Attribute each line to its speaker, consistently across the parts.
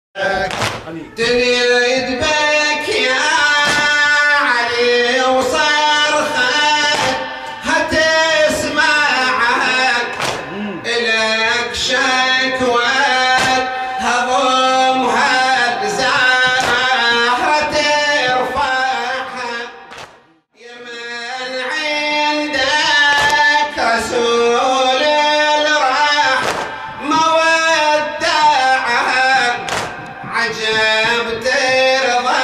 Speaker 1: تريد بك يا علي وصرخة هتسمعها إلك شكوى هضمها زهرة ترفعها يمن عندك رسول الرحمة ودعها عجب ترضى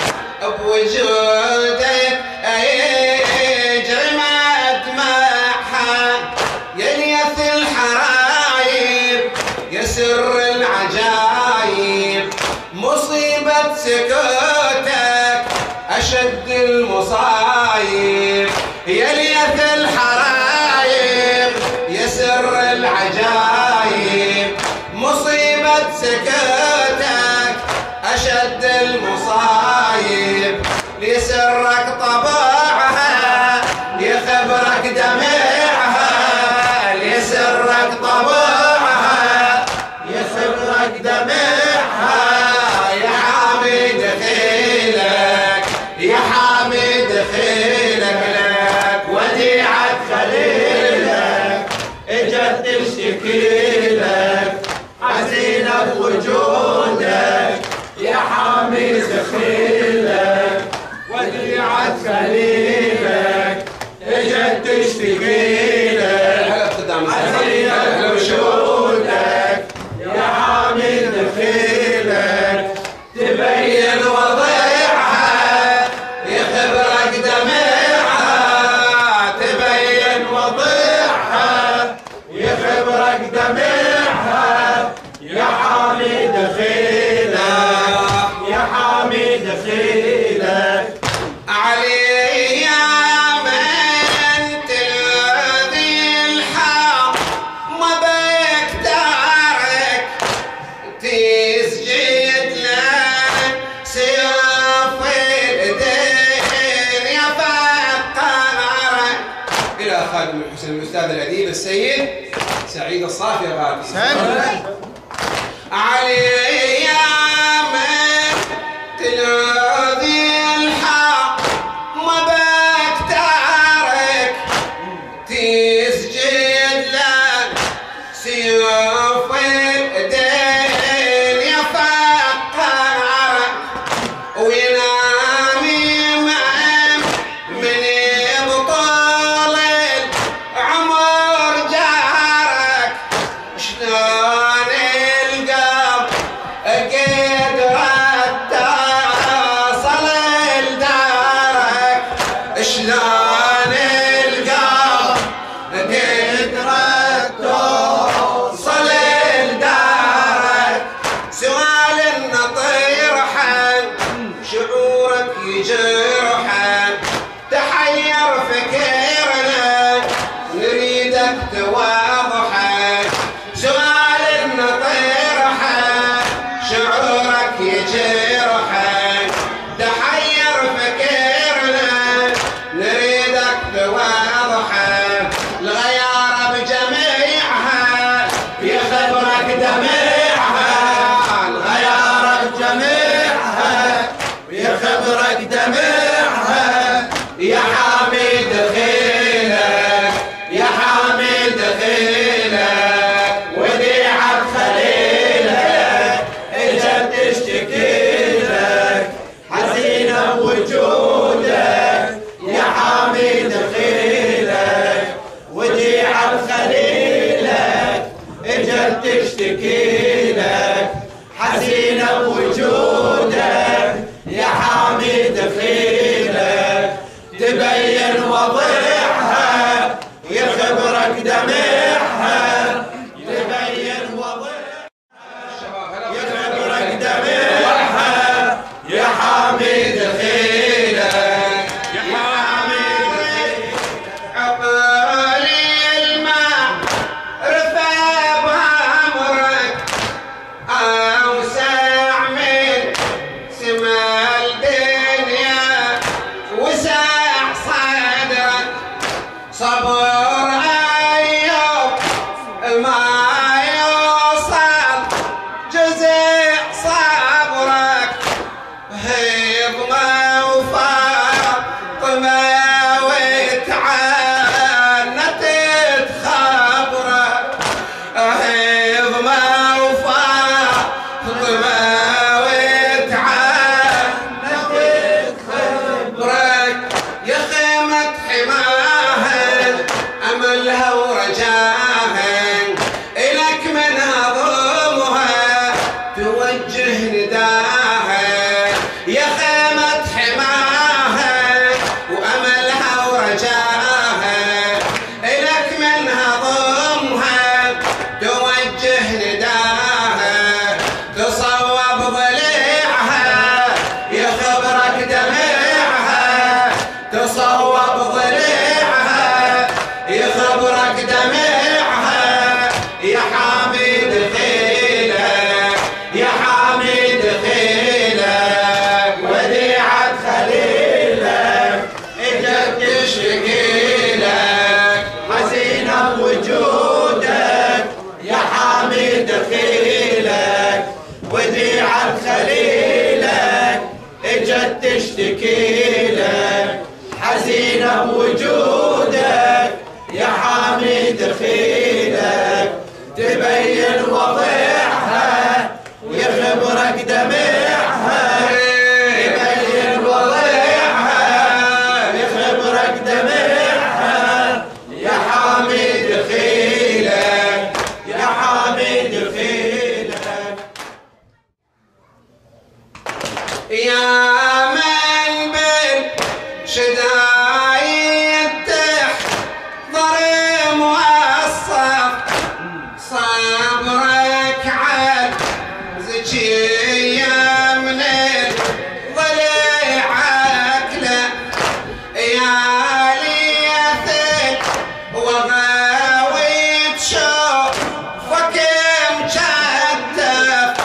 Speaker 1: بوجودك يجري مدمعها يا ليث الحرايب يا سر العجايب مصيبة سكوتك أشد المصايب يا ليث الحرايب يا سر العجايب مصيبة سكوتك أشد المصايب لسرك طبعها لخبرك دمعها لسرك طبعها لخبرك دمعها يا حامد خيلك يا حامد خيلك لك وديعة خليلك اجت تشتكي لك حزينة بوجودك يا حامد خيلك وديعة خليلك اجت تشتكي لك حزينة بوجودك يا حامد خيلك تبين وضيعها يخبرك دمعها تبين وضيعها يخبرك دمعها يا حامد خيلك يا حامد خيلك علي يا من تلذي الحق ما بك دارك تسجد لك سيف الدين يا فقرك إلى خادم الحسين الأستاذ الأديب السيد سعيد الصافي الغالي علي يا من تلذي الحق ما بك تارك تسجد لك سيوف الدين يا فقرك وينام من يبطل العمر جارك شلون القلب قدرت توصل لدارك شلون القلب قدرت توصل لدارك سؤال النطير حن شعورك يجرحن تحير فكرنا نريدك توضحن سؤال النطير حن شعورك يجرحن تحير فكرنا نريدك توضحن الغيارة بجميعها في خبرك دميعها الغيارة بجميعها في خبرك دميعها يا حامد خيلك يا حامد خيلك وديعة خليلك اجت تشتكي لك حزينة بوجودك يا حامد خيلك وديعة خليلك اجت تشتكي لك حزينة بوجودك يا حامد خيلك تبين وضيعها يخبرك دمعها تبين وضيعها يخبرك دمعها يا حامد خيلك يا حامد خيلك عقالي الماء رفع بأمرك أوسع من سما الدنيا وسع صدرك توجه نداها يا خيمة حماها وأملها ورجاها إلك منها ضمها توجه نداها تصوب ضليعها يخبرك دمعها تصوب ضليعها يخبرك دمعها يا حميد خيلك يا حميد خيلك وديعة خليلك اجت تشتكي لك حزينة بوجودك يا حميد خيلك وديعة خليلك اجت تشتكي لك حزينة بوجودك يا حميد خيلك تبين وضعها ويخبرك دمعها تبين وضعها ويخبرك دمعها يا حميد خيلك يا حميد خيلك يا من بالشدايد تحضر موصف صبرك عزكية من الضليع عقله يا ليث وغاوي تشوفك مشتف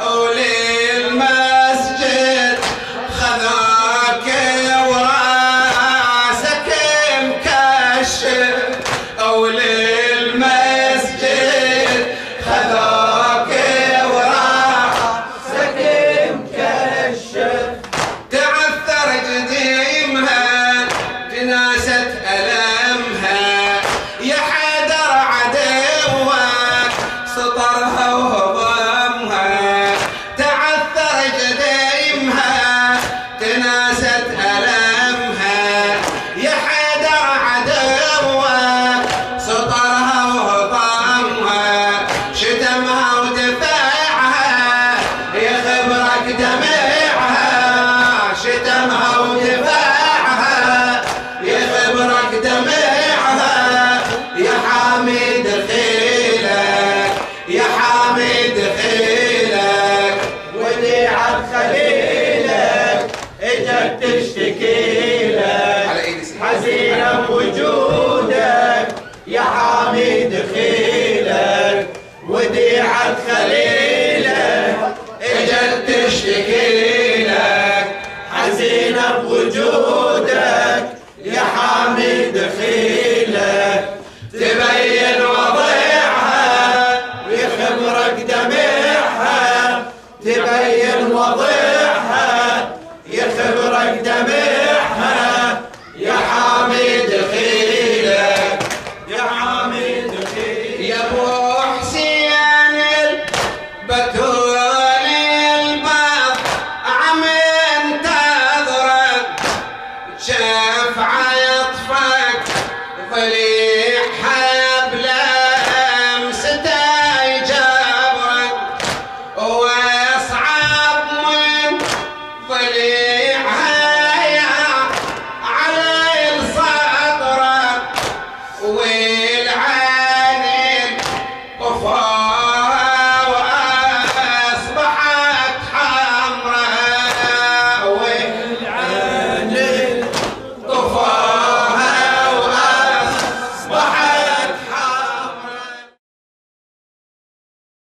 Speaker 1: وللمسجد خذاك وراسك مكشف وللمسجد خذاك وراسك مكشف تعثر قديمها جنازة ألمها يا حيدر عدوك سطرها وهضمها تعثر قديمها جنازة ألمها يا حيدر عدوك سطرها وهضمها شتمها ودفاعها يخبرك دمعها شتمها ودفاعها يخبرك دمعها يا حميد خيلك يا حميد خيلك وديعة خليلك اجت تشتكي لك حزينة بوجودك يا حميد خيلك وديعة خليلك اجت تشتكي لك حزينة بوجودك يا حميد خيلك تبين وضعها ويخبرك دمعها تبين وضعها يخبرك دمعها